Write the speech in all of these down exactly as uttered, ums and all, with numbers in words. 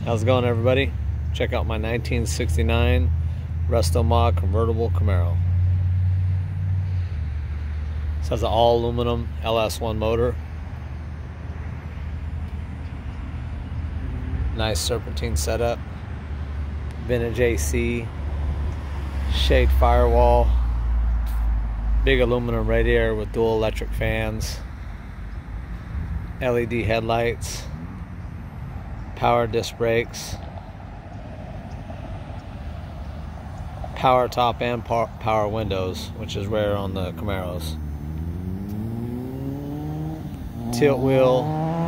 How's it going, everybody? Check out my nineteen sixty-nine Resto-Mod convertible Camaro. This has an all aluminum L S one motor. Nice serpentine setup. Vintage A C. Shade firewall. Big aluminum radiator with dual electric fans. L E D headlights. Power disc brakes, power top and power windows, which is rare on the Camaros. Tilt wheel,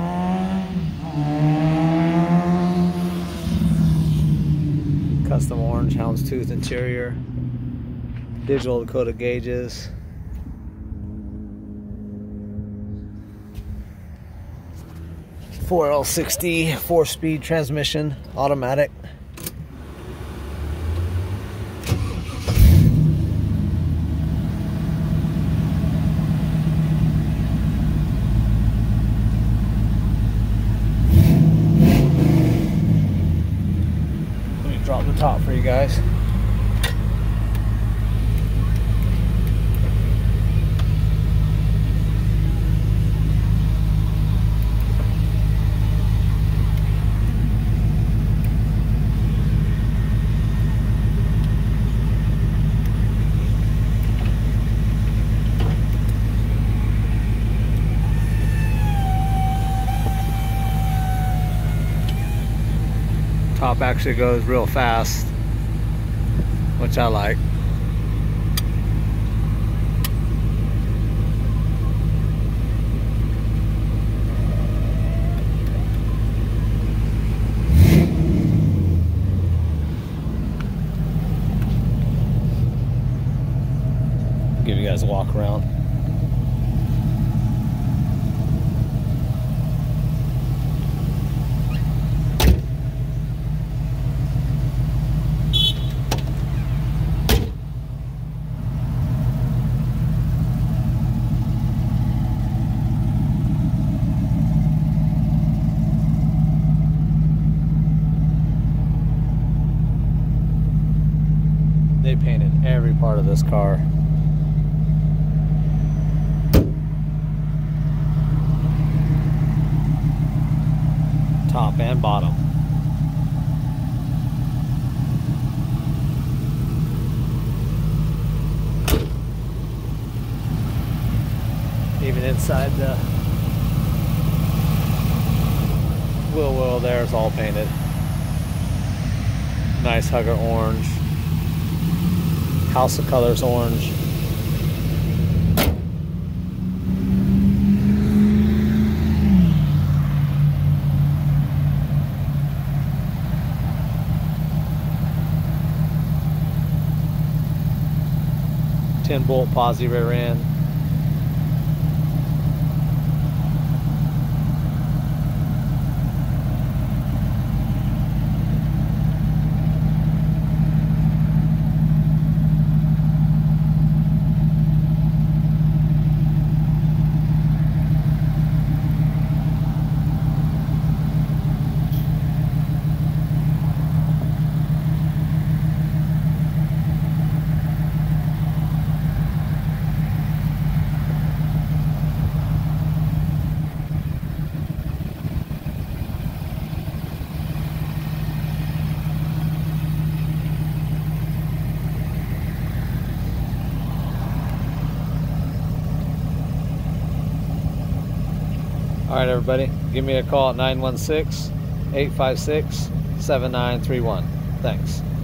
custom orange houndstooth interior, digital Dakota gauges. four L sixty, four-speed transmission, automatic. Let me drop the top for you guys. Top actually goes real fast, which I like. Give you guys a walk around. They painted every part of this car. Top and bottom. Even inside the wheel well there is all painted. Nice Hugger orange. House of Colors orange. ten bolt posi rear end. All right, everybody, give me a call at nine one six, eight five six, seven nine three one. Thanks.